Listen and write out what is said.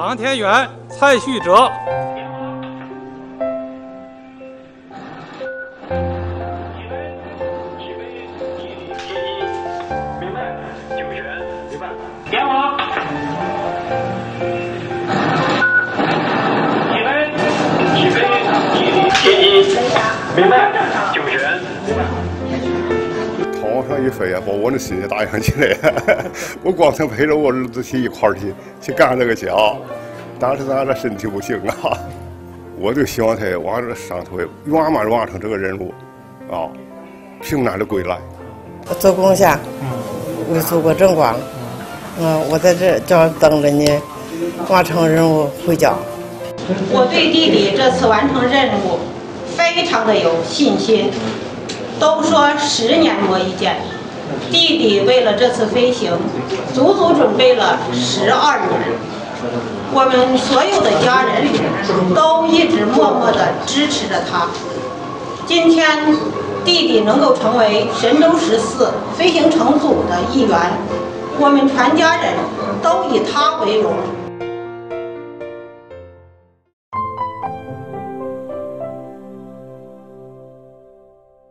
航天员蔡旭哲。 点火！起飞！明白？就选。 他往上一飞啊，把我的心也打扬起来了。我光想陪着我儿子去一块儿去干这个家，但是咱这身体不行啊。我就希望他往这上头圆满完成这个任务，啊，平安的归来。 我做贡献，为祖国争光。我在这这等着你完成任务回家。 我对弟弟这次完成任务非常的有信心。都说10年磨一剑，弟弟为了这次飞行，足足准备了12年。我们所有的家人都一直默默地支持着他。今天，弟弟能够成为神舟14飞行乘组的一员，我们全家人都以他为荣。